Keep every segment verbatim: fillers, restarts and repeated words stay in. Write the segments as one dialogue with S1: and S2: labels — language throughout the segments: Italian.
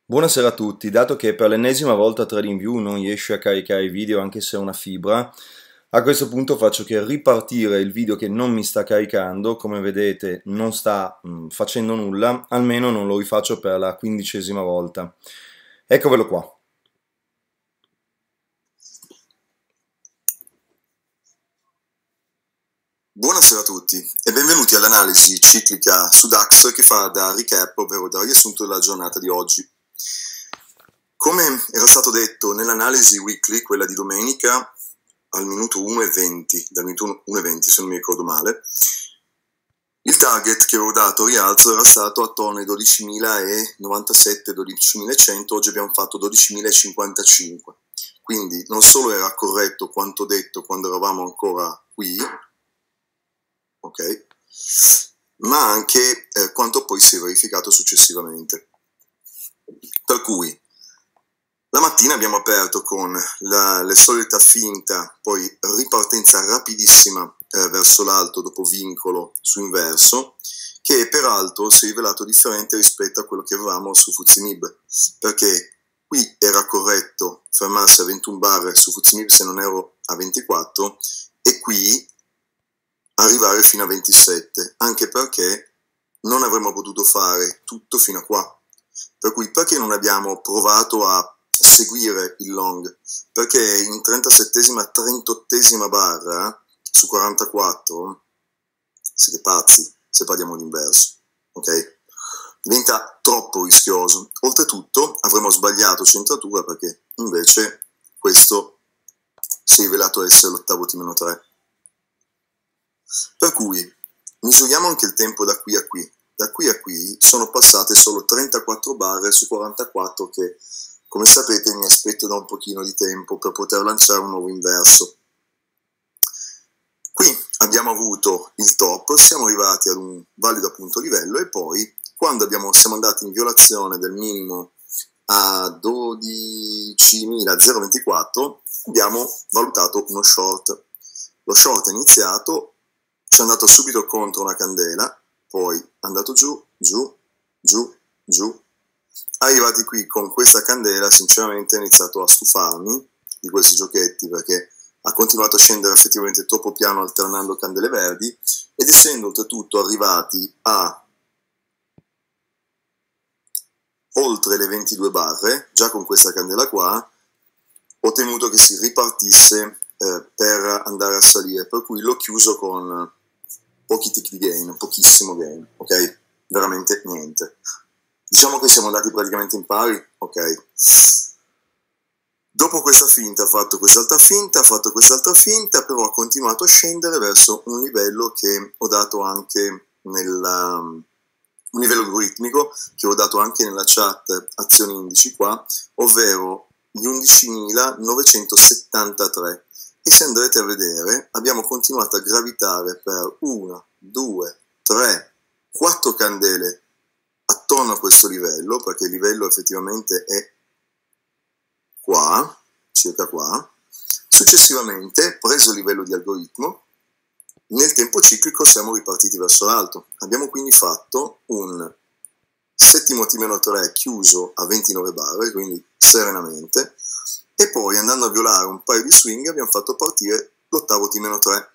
S1: Buonasera a tutti, dato che per l'ennesima volta TradingView non riesce a caricare i video anche se è una fibra, a questo punto faccio che ripartire il video che non mi sta caricando, come vedete non sta mh, facendo nulla, almeno non lo rifaccio per la quindicesima volta. Eccovelo qua.
S2: Buonasera a tutti e benvenuti all'analisi ciclica su DAX che fa da recap, ovvero da riassunto della giornata di oggi. Come era stato detto nell'analisi weekly, quella di domenica, al minuto uno e venti, dal minuto uno e venti se non mi ricordo male, il target che avevo dato rialzo era stato attorno ai dodicimilanovantasette dodicimilacento, oggi abbiamo fatto dodicimilacinquantacinque, quindi non solo era corretto quanto detto quando eravamo ancora qui, ok, ma anche eh, quanto poi si è verificato successivamente. Per cui la mattina abbiamo aperto con la, la solita finta, poi ripartenza rapidissima eh, verso l'alto dopo vincolo su inverso, che peraltro si è rivelato differente rispetto a quello che avevamo su F T S E M I B, perché qui era corretto fermarsi a ventuno barre su F T S E M I B se non ero a ventiquattro, e qui arrivare fino a ventisette, anche perché non avremmo potuto fare tutto fino a qua. Per cui perché non abbiamo provato a seguire il long? Perché in trentasettesima, trentottesima barra su quarantaquattro siete pazzi se parliamo d'inverso, ok? Diventa troppo rischioso. Oltretutto avremmo sbagliato centratura perché invece questo si è rivelato essere l'ottavo T meno tre. Per cui misuriamo anche il tempo da qui a qui. Da qui a qui sono passate solo trentaquattro barre su quarantaquattro che, come sapete, mi aspetto da un pochino di tempo per poter lanciare un nuovo inverso. Qui abbiamo avuto il top, siamo arrivati ad un valido appunto livello e poi quando abbiamo, siamo andati in violazione del minimo a dodicimila zero ventiquattro abbiamo valutato uno short. Lo short è iniziato, ci è andato subito contro una candela, poi è andato giù, giù, giù, giù. Arrivati qui con questa candela, sinceramente ho iniziato a stufarmi di questi giochetti perché ha continuato a scendere effettivamente troppo piano alternando candele verdi, ed essendo oltretutto arrivati a oltre le ventidue barre, già con questa candela qua, ho temuto che si ripartisse eh, per andare a salire, per cui l'ho chiuso con pochi tick di gain, pochissimo gain, ok? Veramente niente. Diciamo che siamo andati praticamente in pari, ok? Dopo questa finta ha fatto quest'altra finta, ha fatto quest'altra finta, però ha continuato a scendere verso un livello che ho dato anche nella, un livello algoritmico che ho dato anche nella chat azioni indici qua, ovvero gli undicimilanovecentosettantatré. E se andrete a vedere abbiamo continuato a gravitare per una, due, tre, quattro candele attorno a questo livello, perché il livello effettivamente è qua, circa qua. Successivamente, preso il livello di algoritmo, nel tempo ciclico siamo ripartiti verso l'alto. Abbiamo quindi fatto un settimo T meno tre chiuso a ventinove barre, quindi serenamente, e poi andando a violare un paio di swing abbiamo fatto partire l'ottavo T meno tre.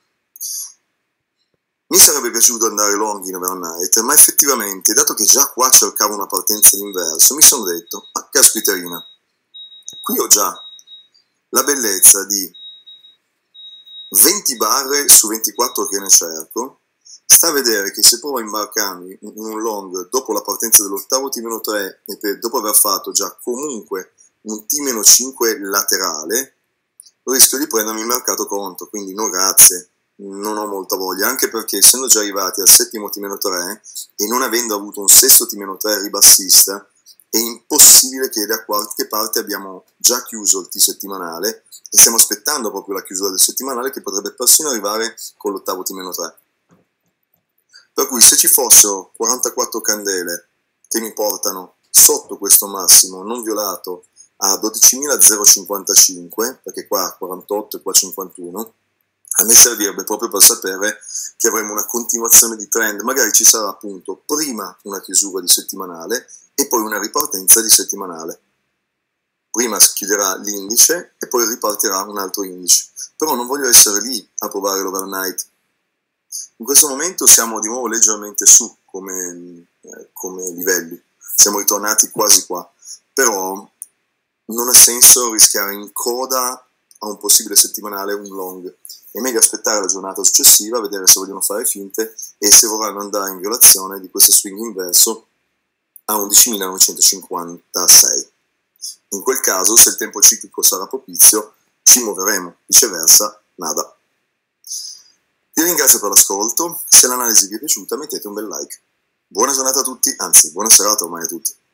S2: Mi sarebbe piaciuto andare long in overnight, ma effettivamente, dato che già qua cercavo una partenza d'inverso, mi sono detto, ah, caspiterina, qui ho già la bellezza di venti barre su ventiquattro che ne cerco, sta a vedere che se provo a imbarcarmi in un long dopo la partenza dell'ottavo T meno tre e per, dopo aver fatto già comunque un T meno cinque laterale, rischio di prendermi il mercato conto, quindi no grazie, non ho molta voglia, anche perché essendo già arrivati al settimo T meno tre e non avendo avuto un sesto T meno tre ribassista, è impossibile che da qualche parte abbiamo già chiuso il T settimanale e stiamo aspettando proprio la chiusura del settimanale che potrebbe persino arrivare con l'ottavo T meno tre. Per cui se ci fossero quarantaquattro candele che mi portano sotto questo massimo non violato a dodicimila cinquantacinque, perché qua quarantotto e qua cinquantuno, A me servirebbe proprio per sapere che avremo una continuazione di trend, magari ci sarà appunto prima una chiusura di settimanale e poi una ripartenza di settimanale. Prima si chiuderà l'indice e poi ripartirà un altro indice, però non voglio essere lì a provare l'overnight. In questo momento siamo di nuovo leggermente su come, eh, come livelli, siamo ritornati quasi qua, però non ha senso rischiare in coda a un possibile settimanale un long. È meglio aspettare la giornata successiva, vedere se vogliono fare finte e se vorranno andare in violazione di questo swing inverso a undicimilanovecentocinquantasei. In quel caso, se il tempo ciclico sarà propizio, ci muoveremo, viceversa, nada. Vi ringrazio per l'ascolto, se l'analisi vi è piaciuta mettete un bel like. Buona giornata a tutti, anzi buona serata ormai a tutti.